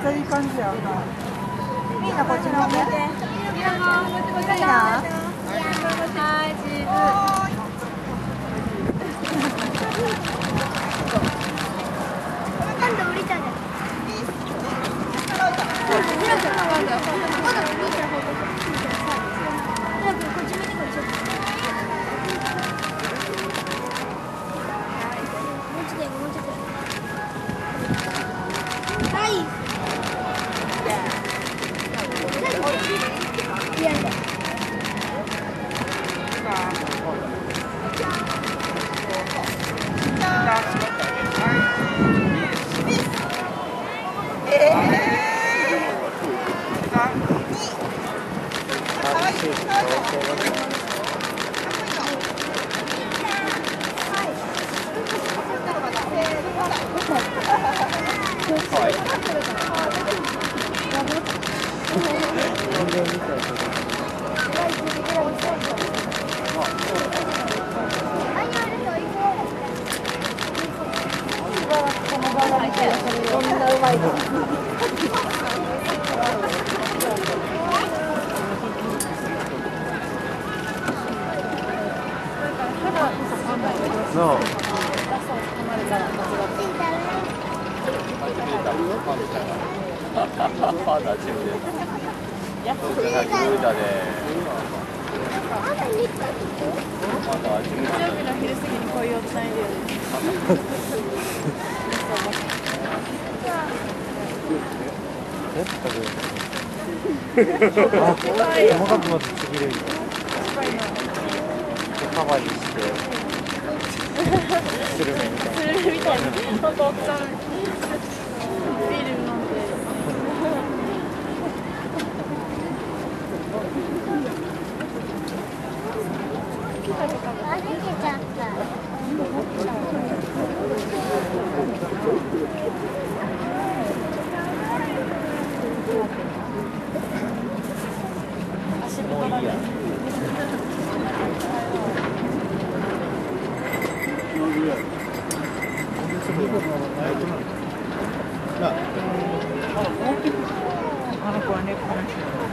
ゃいい感じや。みんなこっちの向いて。みんな。はい、チーズ。 今度降りたね。 細かくまずちぎれる。カバーにしてスルメみたいな。スルメみたいな。本当奥さんビール飲んで。 歩けちゃった。 あの子はね、この人。